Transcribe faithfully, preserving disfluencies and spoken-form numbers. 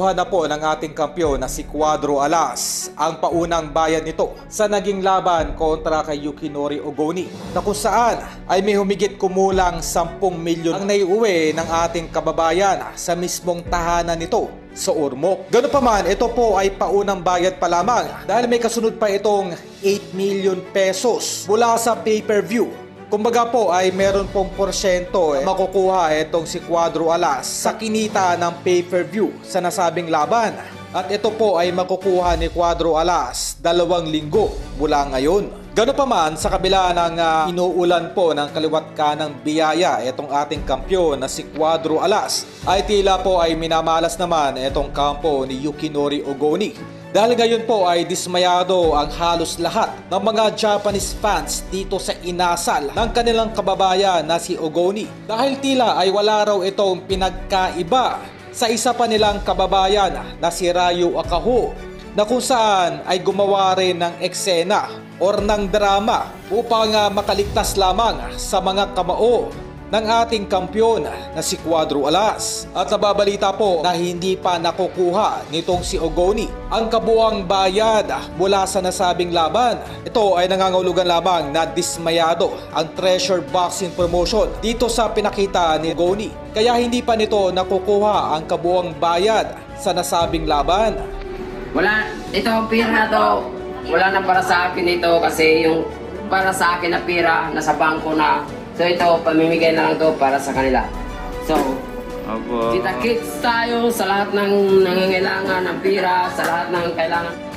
nakuha na po ng ating kampyon na si Cuadro Alas ang paunang bayad nito sa naging laban kontra kay Yukinori Ogoni, na kung saan ay may humigit kumulang sampung milyon ang naiuwi ng ating kababayan sa mismong tahanan nito sa Ormoc. Ganun pa man, ito po ay paunang bayad pa lamang dahil may kasunod pa itong eight million pesos mula sa pay-per-view. Kumbaga po ay meron pong porsyento eh, makukuha itong si Cuadro Alas sa kinita ng pay-per-view sa nasabing laban. At ito po ay makukuha ni Cuadro Alas dalawang linggo mula ngayon. Gano'n pa man, sa kabila ng uh, inuulan po ng kaliwat kanang biyaya itong ating kampyon na si Cuadro Alas, ay tila po ay minamalas naman itong kampo ni Yukinori Ogoni. Dahil ngayon po ay dismayado ang halos lahat ng mga Japanese fans dito sa inasal ng kanilang kababayan na si Ogoni. Dahil tila ay wala raw itong pinagkaiba sa isa pa nilang kababayan na si Ryu Akaho, na kung saan ay gumawa rin ng eksena or ng drama upang uh, makaligtas lamang sa mga kamao ng ating kampyon na si Cuadro Alas. At nababalita po na hindi pa nakukuha nitong si Ogoni ang kabuang bayad mula sa nasabing laban. Ito ay nangangahulugan lamang na dismayado ang Treasure Boxing Promotion dito sa pinakita ni Ogoni, kaya hindi pa nito nakukuha ang kabuang bayad sa nasabing laban. Wala, ito ang pira na to, wala na para sa akin ito kasi yung para sa akin na pira nasa bangko na. So ito, pamimigay na lang to para sa kanila. So, kita-kits tayo sa lahat ng nangangailangan ng pira, sa lahat ng kailangan.